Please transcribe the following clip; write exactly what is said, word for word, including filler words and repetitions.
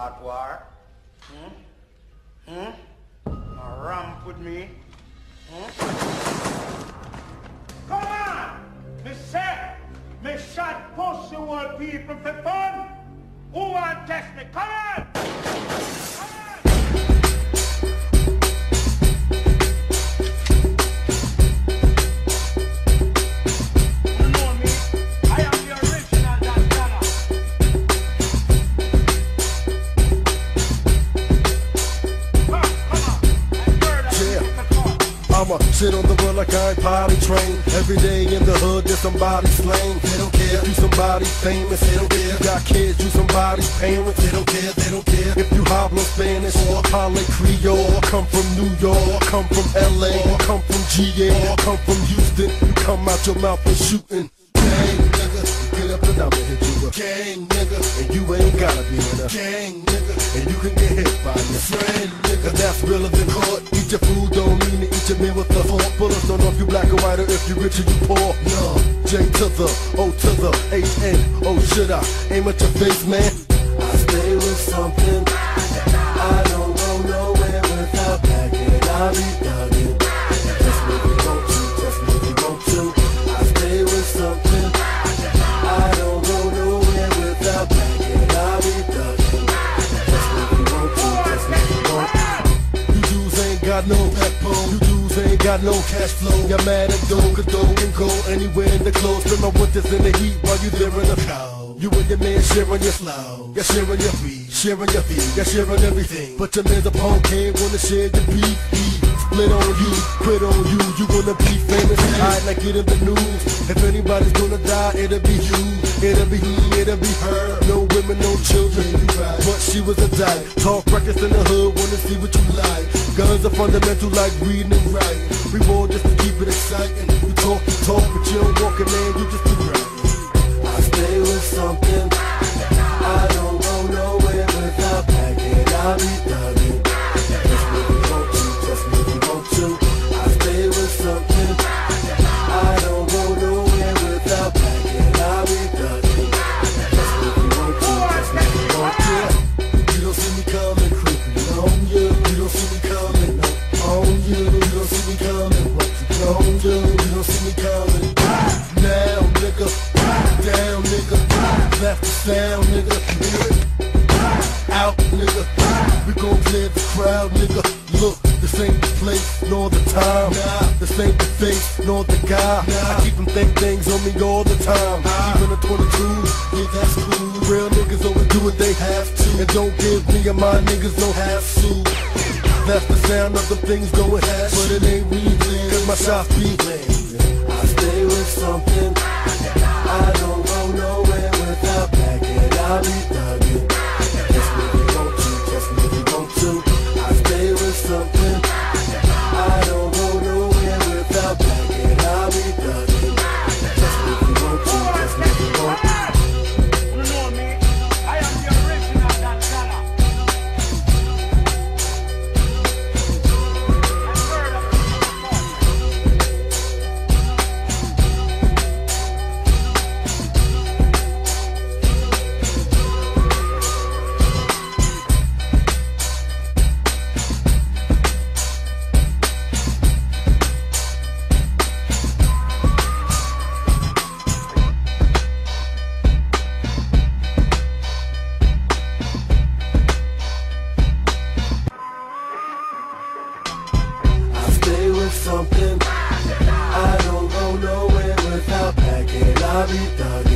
start war? Hmm? Hmm? A ramp with me? Hmm? Come on! Me say, me shot push you all people for fun. Who want to test me? Come on! Come on! You know me, I am the original Dantana. Come, come on, I heard that Yeah. you took the call. I'ma sit on the run like I ain't potty trained. Every day in the hood, there's somebody slain. They don't care if you somebody famous. They don't care if you got kids, you somebody's parents. They don't care, they don't care if you hobbling Spanish or Holly Creole. Come from New York, come from L A, come from G A, come from Houston. You come out your mouth and shooting. Gang nigga, get up and I'ma hit you up. Gang nigga, and you ain't gotta be in a gang nigga, and you can get hit by your friend nigga. That's realer than court. Eat your food don't mean to eat your meal with the fork. Bullets don't know if you black or white or if you rich or you poor. No, J to the O to the H N. Oh, should I aim at your face, man? I stay with something. I don't go nowhere without packing. I'll be thugging. Just what you want to, just what you want to. I stay with something. I don't go nowhere without packing. I'll be thugging. Just what you want to, just what you want to. You dudes ain't got no backbone. You dudes ain't got no cash flow. You're mad at dough, cause dough can go anywhere in the clothes. Spend my winters in the heat while you there in the cold. You and your man sharing your flow. You're sharing your weed, sharing your feet, you're sharing everything. But your man's a punk, can't wanna share your beef. Split on you, quit on you, you gonna be famous. I'd like it in the news. If anybody's gonna die, it'll be you. It'll be he, it'll be her. No women, no children. But she was a dyke. Talk practice in the hood, wanna see what you like. Guns are fundamental like reading and writing. We war just to keep it exciting. You talk, you talk, but you don't walk it, man, you just do right. I stay with something. I don't go nowhere without packing. I'll be thugging. Just what you want to, just what you want to. I stay with something. I don't go nowhere without packing. I'll be thugging. Just what you want to, just what you want to. You don't see me coming creeping on you. You don't see me coming on you. You don't see me coming. What you gon' do? You don't see me coming. Now, nigga. Down, nigga. Left the sound, nigga. Out, nigga. We gon' clear the crowd, nigga. Look, this ain't the place, nor the time. Nah, this ain't the face, nor the guy. Nah. I keep them think things on me all the time. Nah. Even a twenty-two, yeah, that's cool. Real niggas always do what they have to. And don't give me and my niggas no half suit. That's the sound of the things going half, but it ain't me, cause my shots be I stay with something. I don't go nowhere without packing. I'll be thugging. Just what you want to, just what you want to. I stay with something. I don't go nowhere without packing. I'll be thugging. Just what you want to, just what you want to. You know me, I am the original Dantana. I heard that you took the call. I stay with something. I don't go nowhere without packing. I'll be thugging.